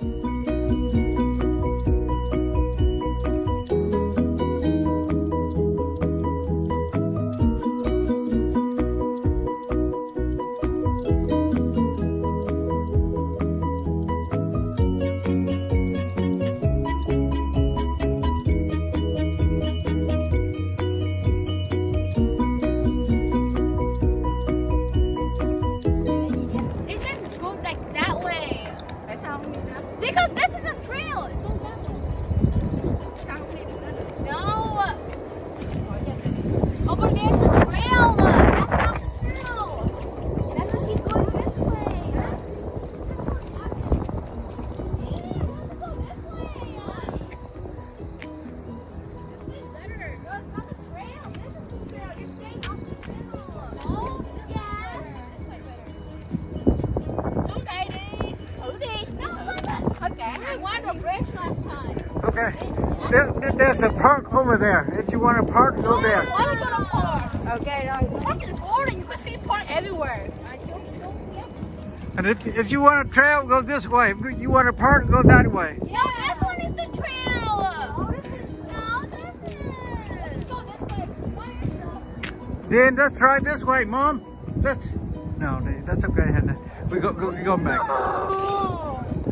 Because this is a trail. It goes that way. No. Over there's a trail. That's not the trail. Let's keep going this way. Let's go this way. This is better. No, it's not the trail. This is the trail. You're staying off the trail. No? Yeah. This way better. Xuống đây đi. Thử đi. No, okay. I wanted a bridge last time. Okay. There's a park over there. If you want to park, go there. I want to go to park. Okay, no. Park is boring. You can see park everywhere. And if you want a trail, go this way. If you want to park, go that way. Yeah, this one is the trail. No, this is. Let's go this way. Then let's try this way, Mom. No, that's okay, Hannah. We go back.